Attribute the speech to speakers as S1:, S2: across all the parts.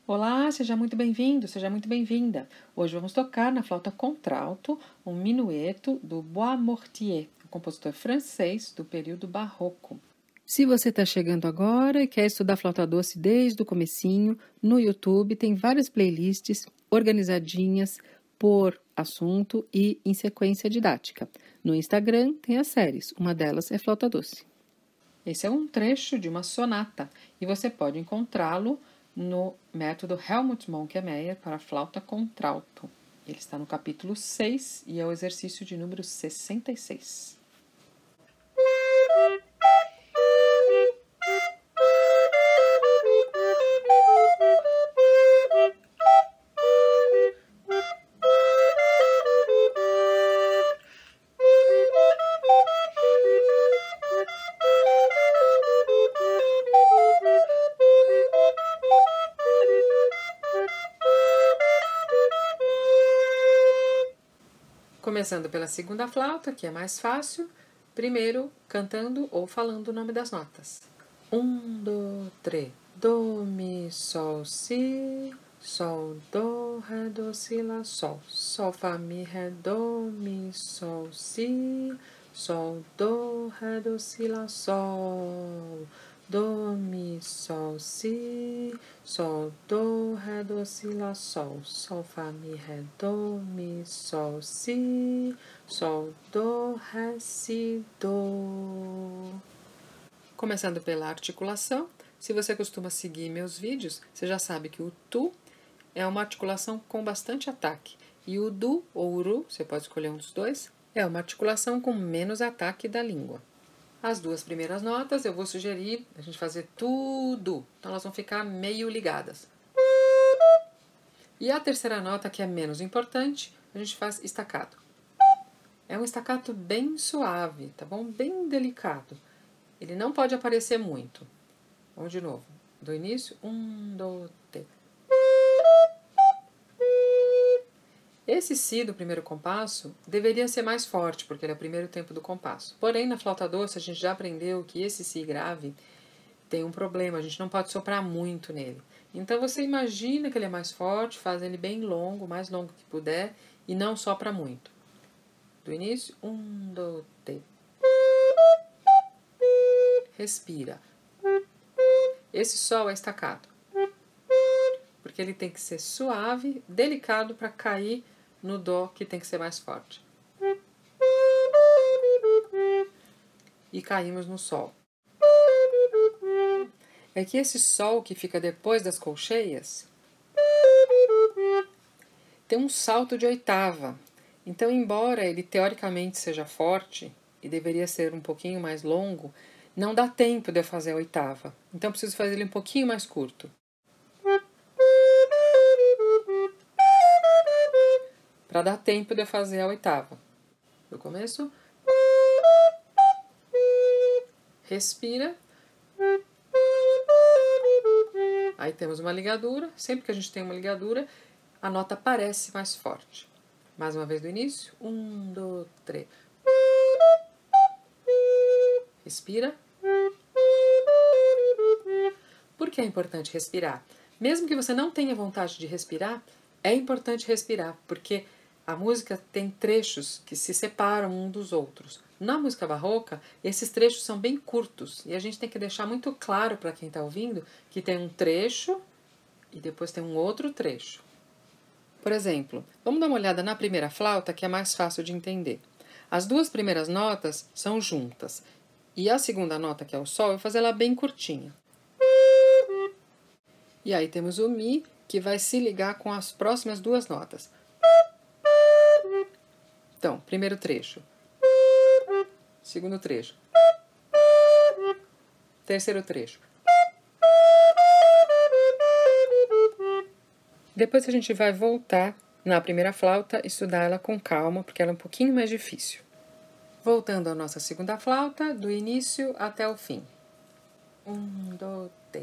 S1: Olá, seja muito bem-vindo, seja muito bem-vinda. Hoje vamos tocar na flauta contralto um minueto do Bois Mortier, um compositor francês do período barroco. Se você está chegando agora e quer estudar flauta doce desde o comecinho, no YouTube tem várias playlists organizadinhas por assunto e em sequência didática. No Instagram tem as séries, uma delas é flauta doce. Esse é um trecho de uma sonata e você pode encontrá-lo no método Helmut Monckemeyer para flauta contralto. Ele está no capítulo 6 e é o exercício de número 66. Começando pela segunda flauta, que é mais fácil, primeiro cantando ou falando o nome das notas. 1, 2, 3. Do, mi, sol, si, sol, do, ré, do, si, lá, sol. Sol, fá, mi, ré, do, mi, sol, si, sol, do, ré, do, si, lá, sol. Do, mi, sol, si, sol, do, ré, do, si, lá, sol. Sol, fá, mi, ré, do, mi, sol, si, sol, do, ré, si, do. Começando pela articulação, se você costuma seguir meus vídeos, você já sabe que o tu é uma articulação com bastante ataque. E o du ou o ru, você pode escolher um dos dois, é uma articulação com menos ataque da língua. As duas primeiras notas eu vou sugerir a gente fazer tudo, então elas vão ficar meio ligadas. E a terceira nota, que é menos importante, a gente faz estacato. É um estacato bem suave, tá bom? Bem delicado. Ele não pode aparecer muito. Vamos de novo. Do início. 1, 2, 3. Esse si do primeiro compasso deveria ser mais forte, porque ele é o primeiro tempo do compasso. Porém, na flauta doce, a gente já aprendeu que esse si grave tem um problema, a gente não pode soprar muito nele. Então, você imagina que ele é mais forte, faz ele bem longo, o mais longo que puder, e não sopra muito. Do início. 1, 2, 3. Respira. Esse sol é estacato, porque ele tem que ser suave, delicado para cair no dó, que tem que ser mais forte. E caímos no sol. É que esse sol que fica depois das colcheias tem um salto de oitava. Então, embora ele teoricamente seja forte e deveria ser um pouquinho mais longo, não dá tempo de eu fazer a oitava. Então, eu preciso fazer ele um pouquinho mais curto. Para dar tempo de eu fazer a oitava. No começo. Respira. Aí temos uma ligadura. Sempre que a gente tem uma ligadura, a nota parece mais forte. Mais uma vez do início. 1, 2, 3. Respira. Por que é importante respirar? Mesmo que você não tenha vontade de respirar, é importante respirar, porque a música tem trechos que se separam um dos outros. Na música barroca, esses trechos são bem curtos e a gente tem que deixar muito claro para quem está ouvindo que tem um trecho e depois tem um outro trecho. Por exemplo, vamos dar uma olhada na primeira flauta, que é mais fácil de entender. As duas primeiras notas são juntas e a segunda nota, que é o sol, eu vou fazer ela bem curtinha. E aí temos o mi, que vai se ligar com as próximas duas notas. Então, primeiro trecho. Segundo trecho. Terceiro trecho. Depois a gente vai voltar na primeira flauta e estudar ela com calma, porque ela é um pouquinho mais difícil. Voltando à nossa segunda flauta, do início até o fim. 1, 2, 3.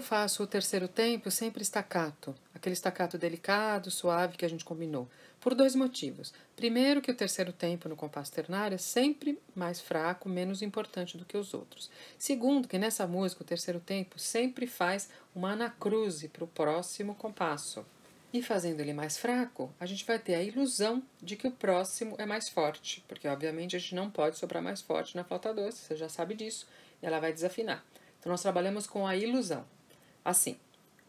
S1: faço o terceiro tempo sempre staccato, aquele staccato delicado, suave que a gente combinou, por dois motivos. Primeiro, que o terceiro tempo no compasso ternário é sempre mais fraco, menos importante do que os outros. Segundo, que nessa música o terceiro tempo sempre faz uma anacruse para o próximo compasso. E fazendo ele mais fraco, a gente vai ter a ilusão de que o próximo é mais forte, porque obviamente a gente não pode soprar mais forte na flauta doce, você já sabe disso, e ela vai desafinar. Então nós trabalhamos com a ilusão. Assim.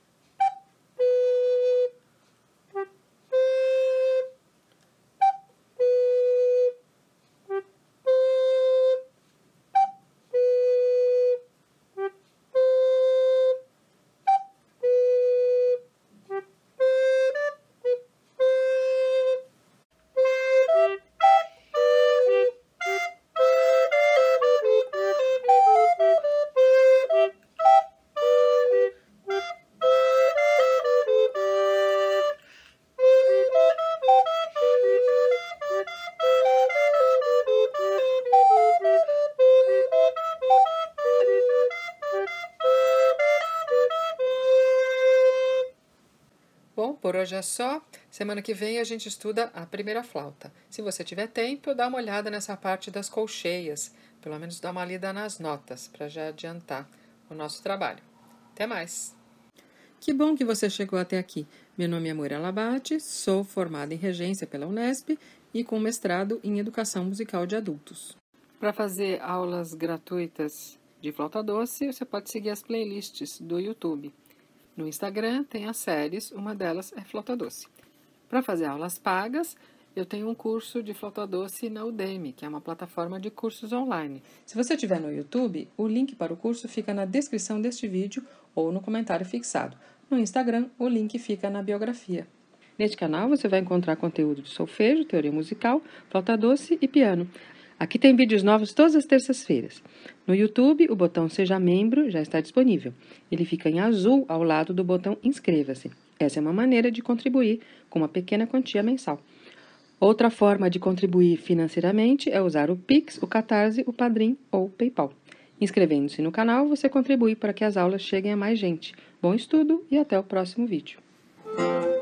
S1: Bom, por hoje é só. Semana que vem a gente estuda a primeira flauta. Se você tiver tempo, dá uma olhada nessa parte das colcheias. Pelo menos dá uma lida nas notas, para já adiantar o nosso trabalho. Até mais! Que bom que você chegou até aqui. Meu nome é Moira Labate, sou formada em regência pela Unesp e com mestrado em educação musical de adultos. Para fazer aulas gratuitas de flauta doce, você pode seguir as playlists do YouTube. No Instagram tem as séries, uma delas é flauta doce. Para fazer aulas pagas, eu tenho um curso de flauta doce na Udemy, que é uma plataforma de cursos online. Se você estiver no YouTube, o link para o curso fica na descrição deste vídeo ou no comentário fixado. No Instagram, o link fica na biografia. Neste canal você vai encontrar conteúdo de solfejo, teoria musical, flauta doce e piano. Aqui tem vídeos novos todas as terças-feiras. No YouTube, o botão Seja Membro já está disponível. Ele fica em azul ao lado do botão Inscreva-se. Essa é uma maneira de contribuir com uma pequena quantia mensal. Outra forma de contribuir financeiramente é usar o Pix, o Catarse, o Padrim ou o PayPal. Inscrevendo-se no canal, você contribui para que as aulas cheguem a mais gente. Bom estudo e até o próximo vídeo.